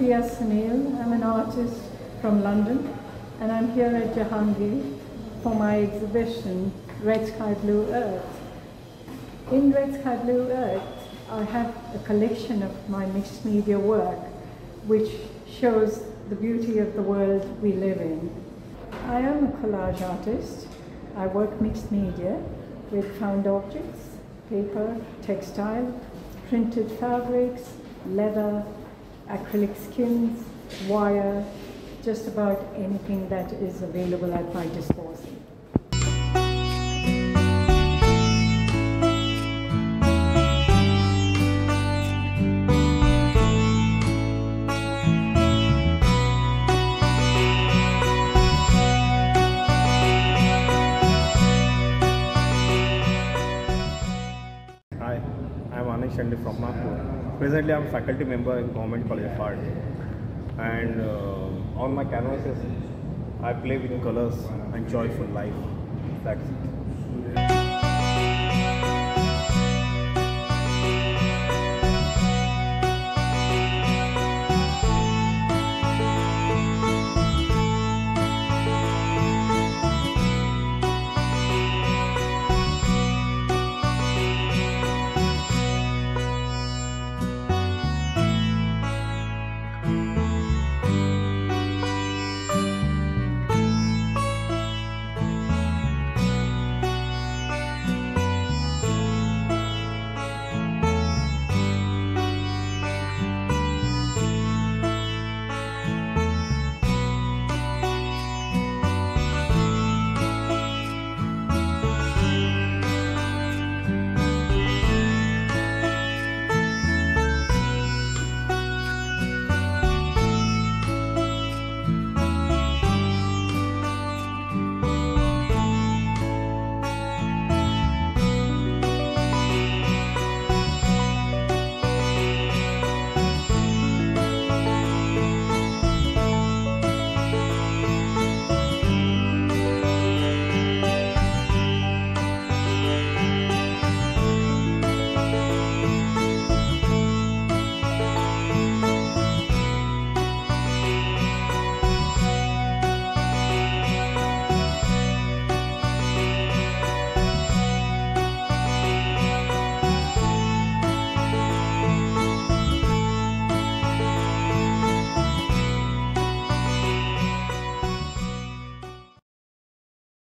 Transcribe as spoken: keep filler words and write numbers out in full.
Priya Sunil. I'm an artist from London, and I'm here at Jahangir for my exhibition, Red Sky Blue Earth. In Red Sky Blue Earth, I have a collection of my mixed media work, which shows the beauty of the world we live in. I am a collage artist. I work mixed media with found objects, paper, textile, printed fabrics, leather, acrylic skins, wire, just about anything that is available at my disposal. Hi, I am Anish Shande from Nagpur. Presently, I am a faculty member in Government College of Art, and uh, on my canvases, I play with colors and joyful life. That's it.